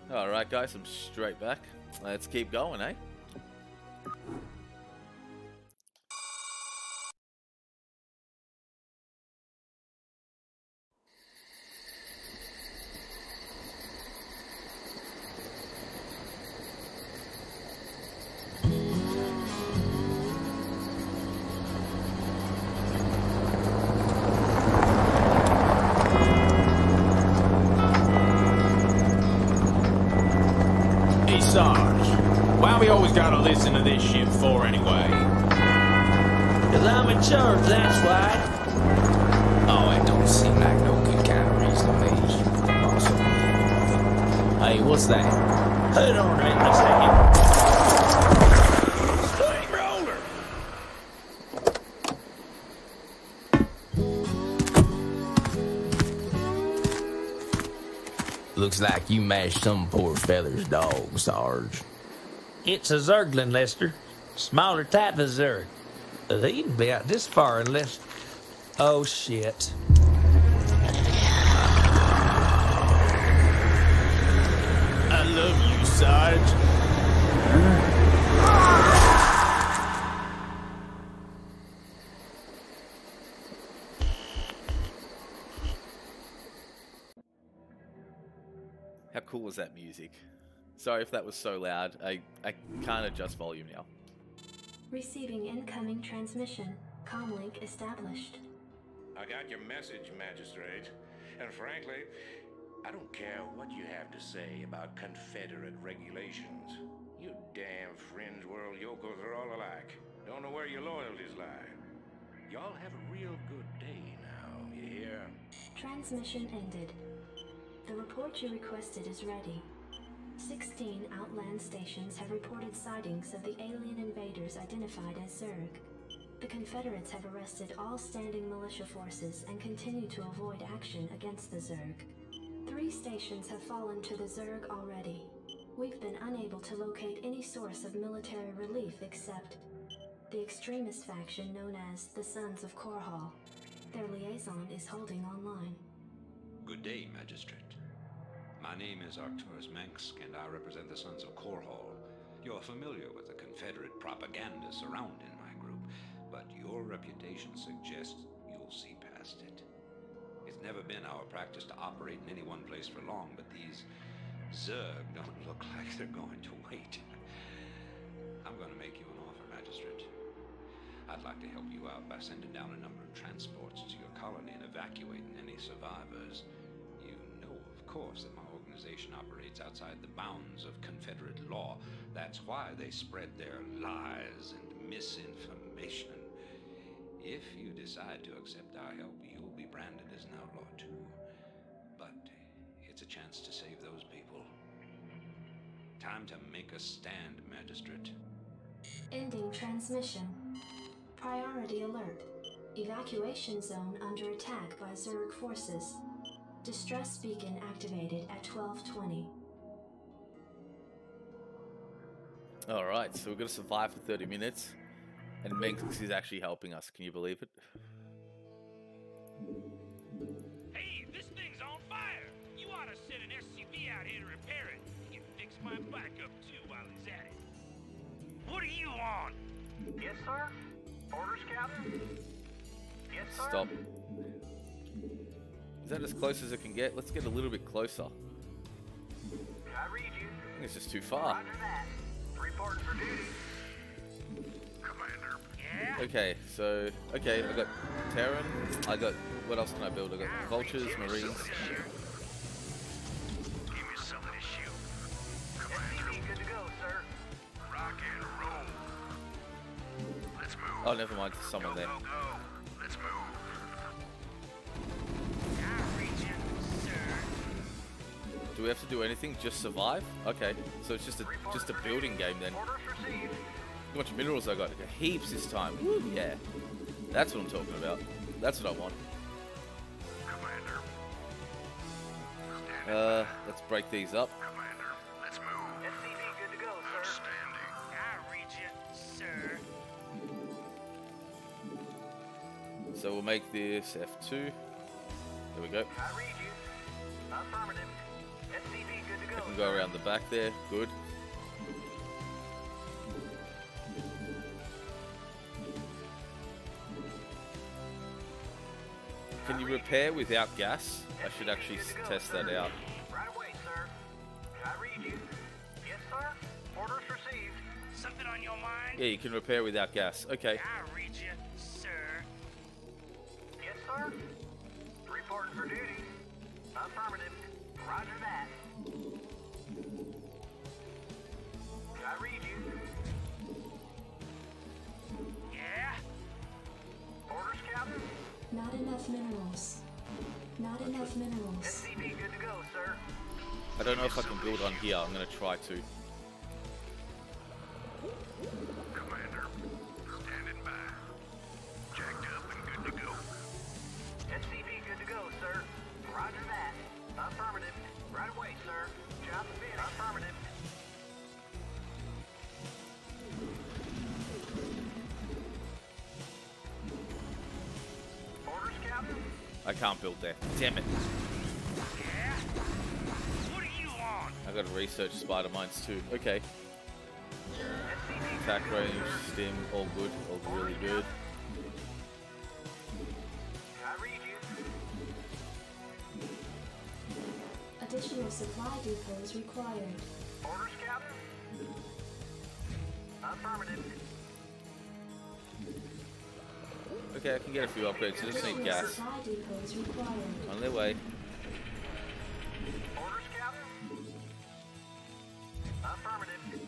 Alright guys, I'm straight back. Let's keep going, eh? Hey Sarge, why we always gotta listen to this shit for anyway? Cause I'm in charge, that's why. Oh, it don't seem like no good kind of reason to me. Also, hey, what's that? Hold on right a second. Steamroller! Looks like you mashed some poor fella's dog, Sarge. It's a Zerglin, Lester. Smaller type of Zerg. They'd be out this far unless... Oh, shit. I love you, Sarge. How cool was that music? Sorry if that was so loud. I can't adjust volume now. Receiving incoming transmission. Comlink established. I got your message, Magistrate. And frankly, I don't care what you have to say about Confederate regulations. You damn fringe world yokels are all alike. Don't know where your loyalties lie. Y'all have a real good day now, you hear? Transmission ended. The report you requested is ready. 16 Outland stations have reported sightings of the alien invaders identified as Zerg. The Confederates have arrested all standing militia forces and continue to avoid action against the Zerg. 3 stations have fallen to the Zerg already. We've been unable to locate any source of military relief except the extremist faction known as the Sons of Korhal. Their liaison is holding online. Good day, Magistrate. My name is Arcturus Mansk, and I represent the Sons of Korhal. You're familiar with the Confederate propaganda surrounding my group, but your reputation suggests you'll see past it. It's never been our practice to operate in any one place for long, but these Zerg don't look like they're going to wait. I'm going to make you an offer, Magistrate. I'd like to help you out by sending down a number of transports to your colony and evacuating any survivors. You know, of course, that my organization operates outside the bounds of Confederate law. That's why they spread their lies and misinformation. If you decide to accept our help, you'll be branded as an outlaw too. But it's a chance to save those people. Time to make a stand, Magistrate. Ending transmission. Priority alert. Evacuation zone under attack by Zerg forces. Distress beacon activated at 12:20. Alright, so we've got to survive for 30 minutes. And Mengs is actually helping us. Can you believe it? Hey, this thing's on fire! You ought to send an SCV out here to repair it. He can fix my backup too while he's at it. What are you on? Yes, sir. Orders, Captain. Yes, sir. Stop. Is that as close as it can get? Let's get a little bit closer. I read you. I think it's just too far. Roger that. Reporting for duty. Commander. Yeah? Okay, so... Okay, I got Terran. I got... What else can I build? I got Vultures, Marines. Give me something to shoot. Commander. SCV good to go, sir. Rock and roll. Let's move. Oh, never mind. There's someone there. Go, go. Let's move. I reach you, sir. Do we have to do anything? Just survive? Okay, so it's just a building game then. Orders received. How much minerals I got? I got heaps this time. Woo, yeah. That's what I'm talking about. That's what I want. Commander. Let's break these up. Commander. Let's move. SCV good to go, sir. Outstanding. I reach you, sir. So we'll make this F2. There we go. I read you. Affirmative. SCV good to go, I can go around the back there. Good. Can you repair without gas? I should actually test that out. Right away, sir. Can I read you? Yes, sir. Orders received. Something on your mind? Yeah, you can repair without gas. Okay. I read you, sir. Yes, sir. Reporting for duty. Affirmative. Roger that. Can I read you? Yeah? Orders, Captain? Not enough minerals. Not enough minerals. SCP good to go, sir. I don't know if I can build on here. I'm going to try to. Commander, standing by. Jacked up and good to go. SCP good to go, sir. Roger that. Affirmative. Right away, sir. Job finished. Affirmative. Orders, Captain? I can't build there. Damn it. Yeah? What do you want? I got to research spider mines too. Okay. SCP Attack good to go, range, sir. stim, all good. All really good. Can I read you? Additional supply depots required. Orders, Captain? Affirmative. Okay, I can get a few upgrades. I just need Additional gas. supply depots required. On their way. Orders, Captain? Affirmative.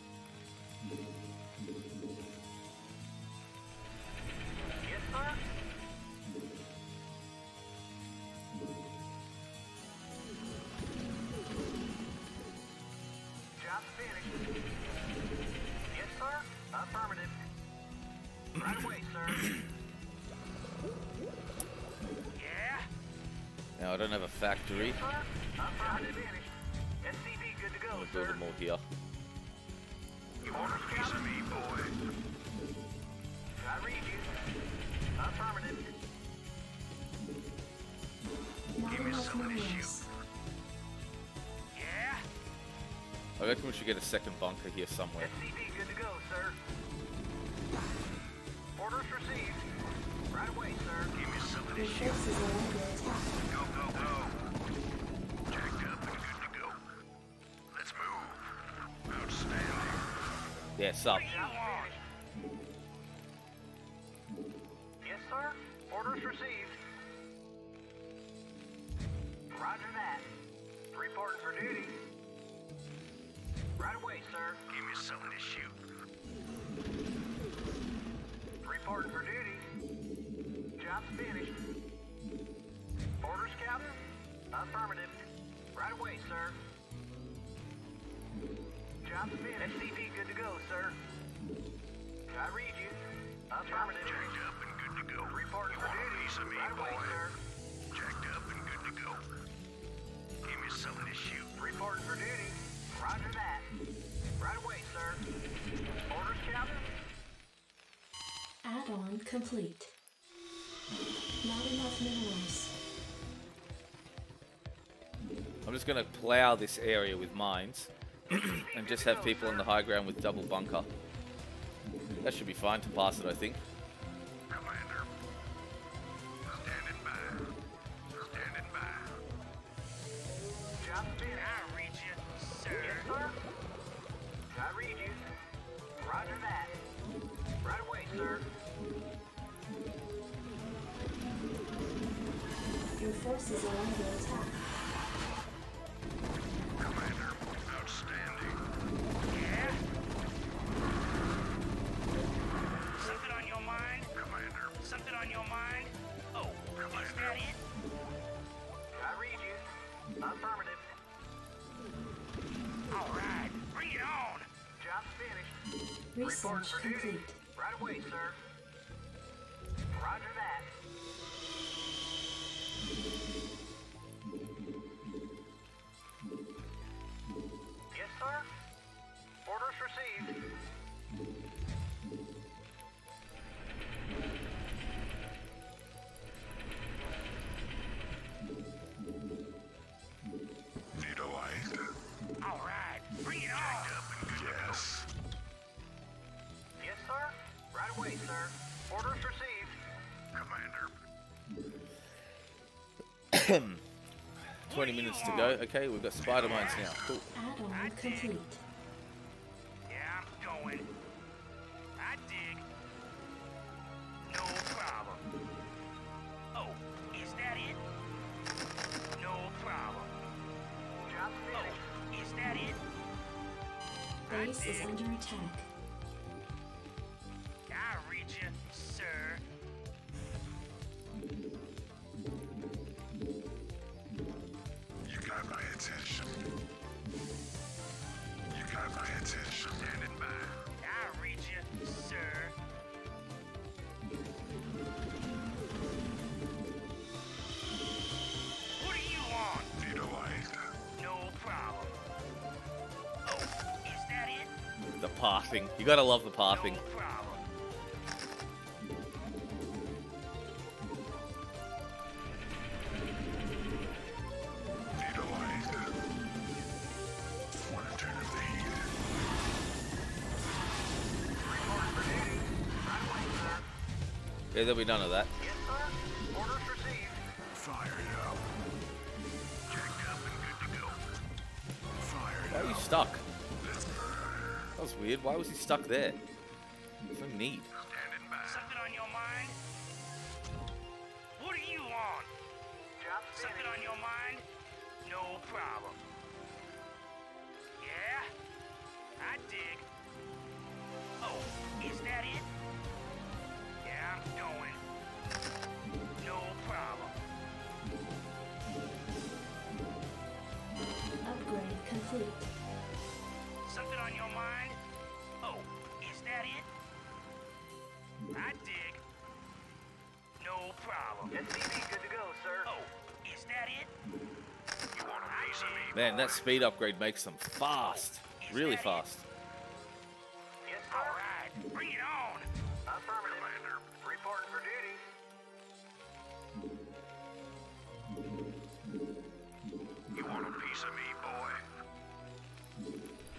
Yes, sir? Job finished. Yes, sir? Affirmative. Right away, sir. Yeah? Now I don't have a factory. Sir? Affirmative finished. SCP good to go, I'm gonna build sir. them all here. You want a piece of me, boy? Can I read you? Affirmative. Not enough minerals. Yeah? I reckon we should get a second bunker here somewhere. SCP good to go, sir. Orders received. Right away, sir. Give me some of Your forces are under attack. Go, go, go. Jacked up and good to go. Let's move. Outstanding. Yeah, sup. Job finished. Yes, sir. Orders received. Roger that. Reporting for duty. Right away, sir. Give me something to shoot. Reporting for duty. Job's finished. Orders, Captain? Affirmative. Right away, sir. Job's finished. SCP good to go, sir. Can I read you? Affirmative. Jacked up and good to go. Reporting You for want a duty. piece of me, Right away, boy? sir. Jacked up and good to go. Give me something to shoot. Reporting for duty. Roger that. Right away, sir. Orders, Captain? Add-on complete. Not enough minerals. I'm just gonna plow this area with mines and just have people on the high ground with double bunker. That should be fine to pass it, I think. Commander. Standing by. Standing by. Job's finished. I read you, sir. Yes, sir. Can I read you? Roger that. Right away, sir. Your forces are under attack. Commander. Outstanding. Yeah? Something on your mind? Commander. Something on your mind? Oh, is that it? Can I read you? Affirmative. All right, bring it on. Job's finished. Reporting Research for duty. complete. Right away, sir. Roger that. Yes, sir. Orders received. Neutralized. All 20 minutes to go. Okay, we've got spider mines now. Cool. Add-on complete. Yeah, I'm going. I dig. No problem. Oh, is that it? No problem. Job finished. Oh, is that it? Base is under attack. I read you, sir. You got my attention. You got my attention. Standing by. I read you, sir. What do you want? Need a light. No problem. Oh, is that it? The pathing. You gotta love the pathing. No problem. Need a light. Want to turn up the heat. Report for duty. Right away, sir. Yeah, there'll be none of that. Yes, sir. Orders received. Fire it up. Checked up and good to go. Fire it Why are up. you stuck? That was weird. Why was he stuck there? There's no need. Standing by. Something on your mind? What do you want? Job Something finished. on your mind? No problem. Yeah? I dig. Oh, is that it? Yeah, I'm going. No problem. Upgrade complete. Something on your mind? Oh, is that it? I dig. No problem. SCV good to go, sir. Oh, is that it? You want a piece of me? Man, that speed upgrade makes them fast. Really fast. Yes, sir. All right, bring it on. Affirmative. Reporting for duty. You want a piece of me, boy?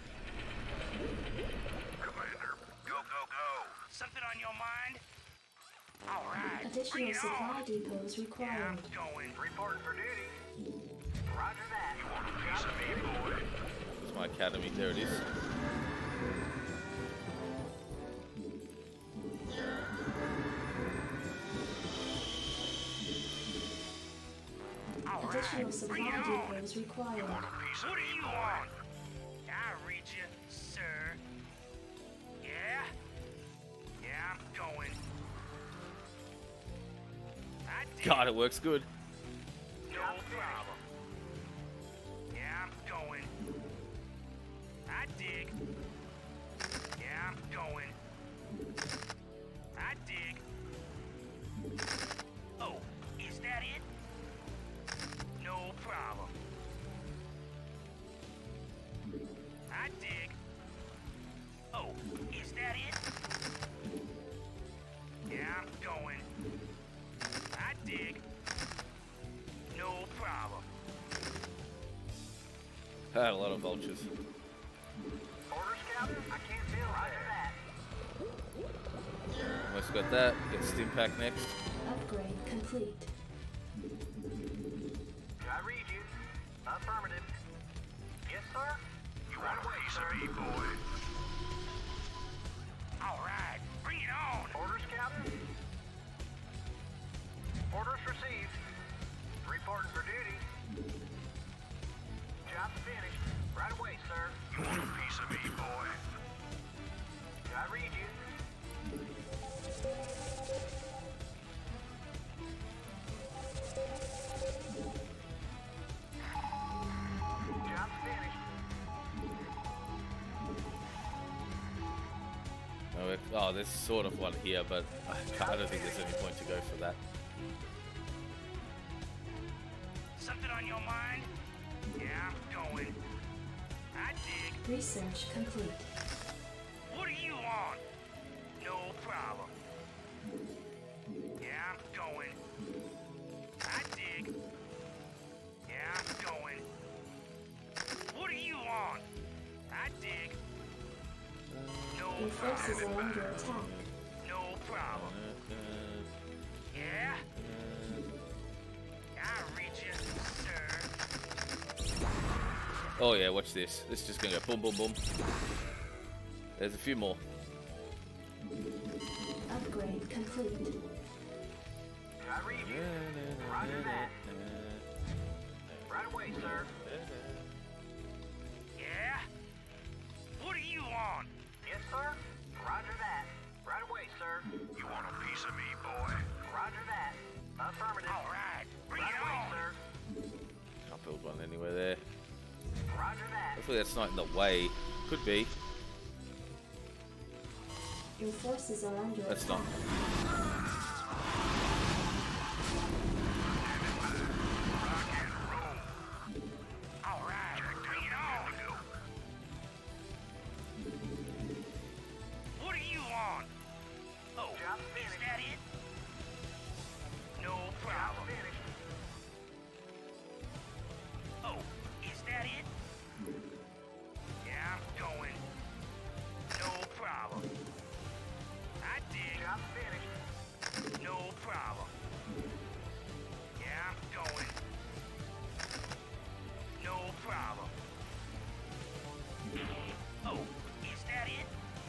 Commander, go, go, go. Something on your mind? All right, bring Additional it supply on. depots Yeah, required. I'm going. Reporting for duty. Roger that. Want a piece of me, boy? There's my academy. There it is. All Additional right, supply bring it on. depots required. What do you want? I read you, sir. Yeah? Yeah, I'm going. I dig. God, it works good. No problem. Yeah, I'm going. I dig. Yeah, I'm going. I dig. Oh, is that it? No problem. I dig. Oh, is that it? Yeah, I'm going. I dig. No problem. Had a lot of vultures. Orders, Captain? I can't feel Roger that. Almost got that. Get Stim Pack next. Upgrade complete. I read you. Affirmative. Yes, sir. You want a piece of me, boy? All right, bring it on. Orders, Captain? Orders received. Reporting for duty. Job finished. Right away, sir. You want a piece of me, boy? I read you. Job finished. Oh, there's sort of one here, but I don't think there's any point to go for that. Something on your mind? Yeah, I'm going. I dig. Research complete. What do you want? No problem. Yeah, I'm going. I dig. Yeah, I'm going. What do you want? I dig. No Your forces problem. are under attack. No problem. Yeah? I read you. Oh yeah, watch this. This is just gonna go boom, boom, boom. There's a few more. Upgrade complete. I read you. Roger that. Right away, sir. Yeah? What do you want? Yes, sir. Roger that. Right away, sir. You want a piece of me, boy? Roger that. Affirmative. All right, bring Right it away, on. sir. Can't build one anywhere there. Roger that. Hopefully that's not in the way. Could be. Your forces are under That's attack. not. All right, bring it on. What do you want? Oh, Job is finished. that it? No problem. Finished. Oh, is that it? Yeah, I'm going. No problem. I dig. Job finished. No problem. Yeah, I'm going. No problem. Oh, is that it?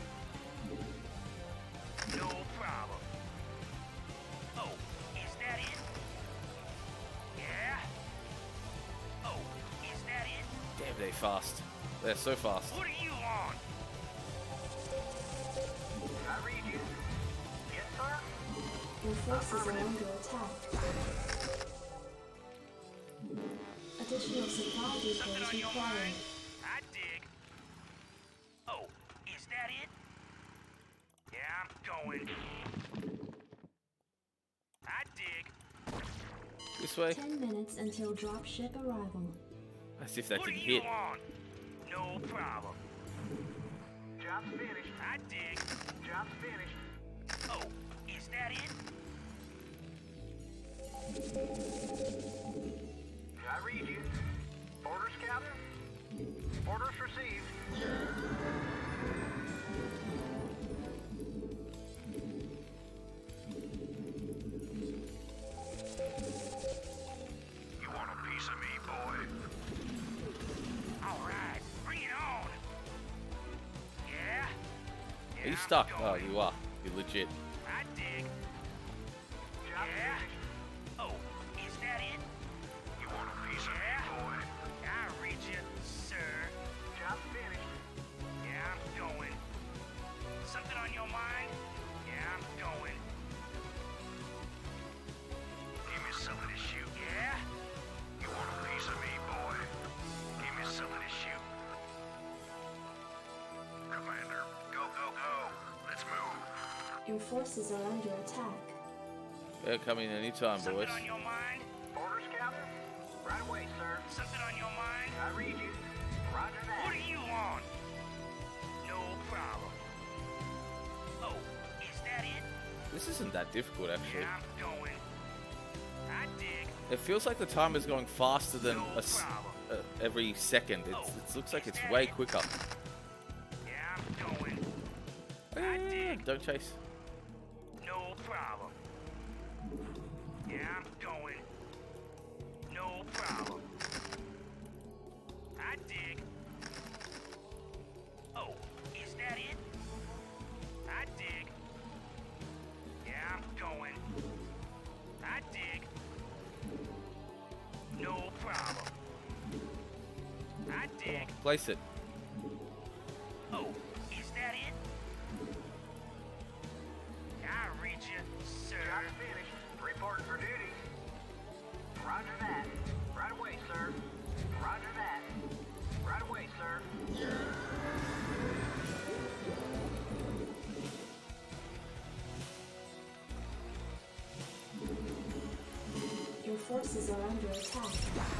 No problem. Oh, is that it? Yeah? Oh, is that it? Damn, they fast. They're so fast. What do you want? I read you. Yes, sir. Your forces are under attack. Additional supply Something depots on your required. mind? I dig. Oh, is that it? Yeah, I'm going. I dig. This way. 10 minutes until dropship arrival. As if that What do can you hit. want? No problem. Job's finished. I dig. Job's finished. Oh, is that it? I read you. Orders, Captain. Orders received. You want a piece of me, boy? All right, bring it on. Yeah? Are you I'm stuck? Oh, going. you are. You're legit. I dig. Job Yeah? finished. Oh, is that it? You want a piece of me, Yeah? boy? I read you, sir. Job finished. Yeah, I'm going. Something on your mind? Yeah, I'm going. Give me something to shoot. Yeah? You want a piece of me, boy? Give me something to shoot. Commander, go, go, go. Let's move. Your forces are under attack. They're coming anytime, Something boys. on your mind? Orders, Captain. Right away, sir. Something on your mind? I read you. Roger that. What do you want? No problem. Oh, is that it? This isn't that difficult, actually. Yeah, I'm going. I dig. It feels like the time is going faster than No problem. every second. It looks like is it's that way it? quicker. Yeah, I'm going. I dig. Don't chase. No problem. Yeah, I'm going. No problem. I dig. Oh, is that it? I dig. Yeah, I'm going. I dig. No problem. I dig. Place it. Oh, is that it? I read you, sir. Job finished. Reporting for duty. Roger that. Right away, sir. Roger that. Right away, sir. Your forces are under attack.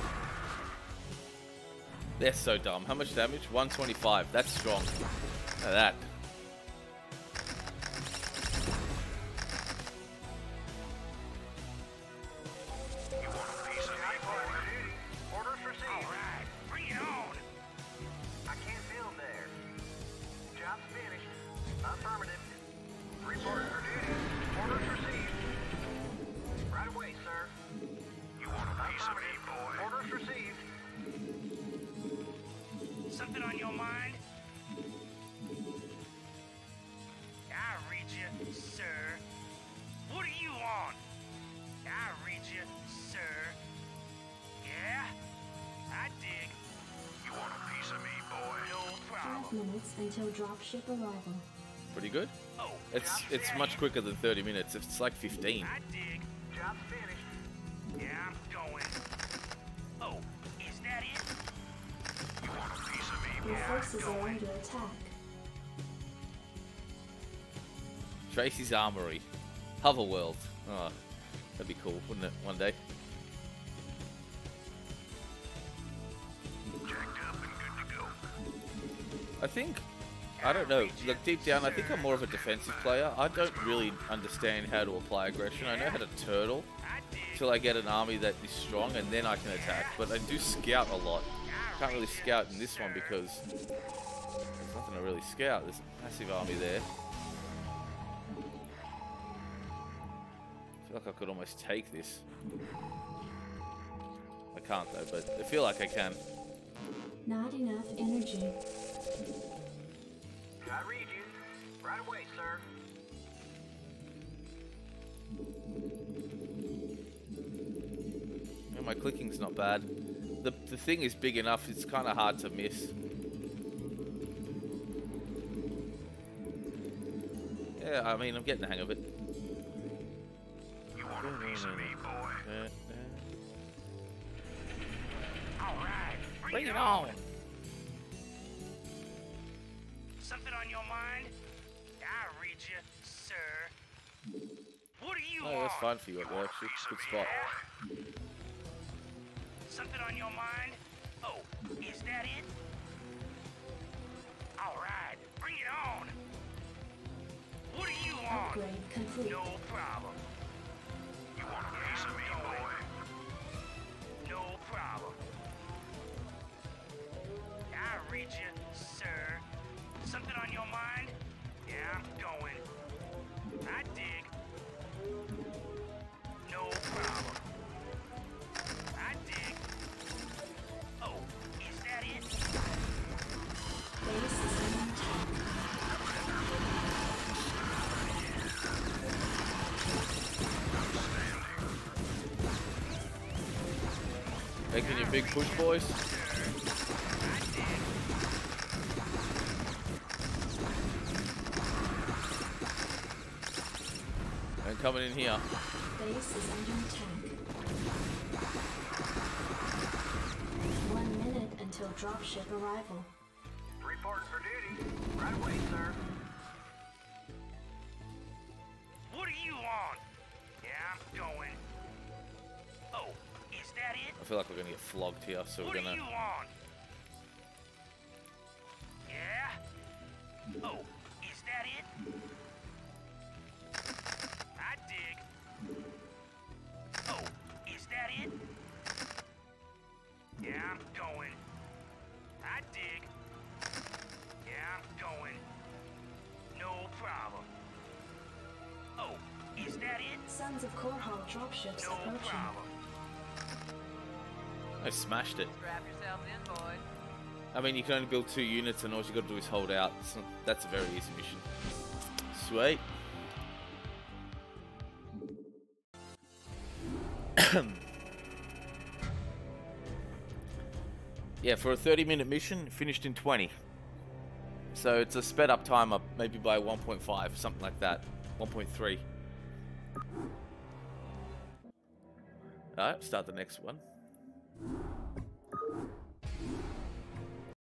They're so dumb. How much damage? 125. That's strong. Look at that. You want a piece of me, boy? Orders All received. right, bring it on. I can't build there. Job's finished. Affirmative. Reporting for duty. Orders received. Right away, sir. You want a piece of me, boy? Orders received. Something on your mind? I read you, sir. What do you want? I read you, sir. Yeah? I dig. You want a piece of me, boy? No 5 problem. minutes until dropship arrival. Pretty good. Oh, It's much quicker than 30 minutes. It's like 15. I dig. Job's finished. Yeah, I'm going. Oh, is that it? You want a piece of me, Your boy? forces are under attack. Tracy's Armory. Hoverworld. Oh, that'd be cool, wouldn't it? One day. Jacked up and good to go. I think, I don't know, look, deep down, I think I'm more of a defensive player. I don't really understand how to apply aggression. I know how to turtle till I get an army that is strong, and then I can attack. But I do scout a lot. Can't really scout in this one because there's nothing to really scout. There's a massive army there. I feel like I could almost take this. I can't though, but I feel like I can. Not enough energy. I read you. Right away, sir. Yeah, my clicking's not bad. The thing is big enough, it's kind of hard to miss. Yeah, I mean, I'm getting the hang of it. You want a piece of me, boy? All right, Bring it on! Something on your mind? I read you, sir. What do you Oh, want? that's fine for you up there, actually. Good spot. Something on your mind? Oh, is that it? All right, bring it on. What do you want? Upgrade complete. No problem. You want a piece of me, boy? No problem. I read you, sir. Something on your mind? Yeah, I'm going. I dig. No problem. I dig. Oh, is that it? Base is under attack. Making your big push, boys. And coming in here. Base is under attack. 1 minute until dropship arrival. Reporting for duty. Right away, sir. What do you want? Yeah, I'm going. Oh, is that it? I feel like we're gonna get flogged here, so we're What do gonna. you want? Yeah? Oh, is that it? I dig. Oh, is that it? Yeah, I'm going. I dig. Yeah, I'm going. No problem. Oh, is that it? Sons of Korhal dropships No approaching. problem. I smashed it. Strap yourselves in, boys. I mean, you can only build 2 units, and all you got to do is hold out. That's a very easy mission. Sweet. Yeah, for a 30-minute mission, finished in 20. So it's a sped up timer, maybe by 1.5, something like that. 1.3. Alright, start the next one.